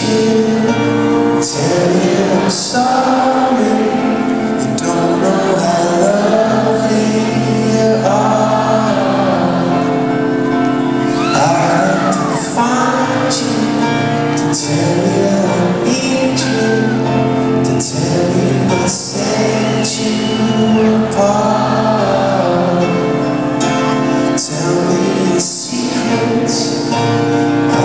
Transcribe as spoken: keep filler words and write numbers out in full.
you, tell you I'm sorry. You don't know how lovely you are. I had to find you, to tell you I need you, to tell you I set you apart. Tell me the secrets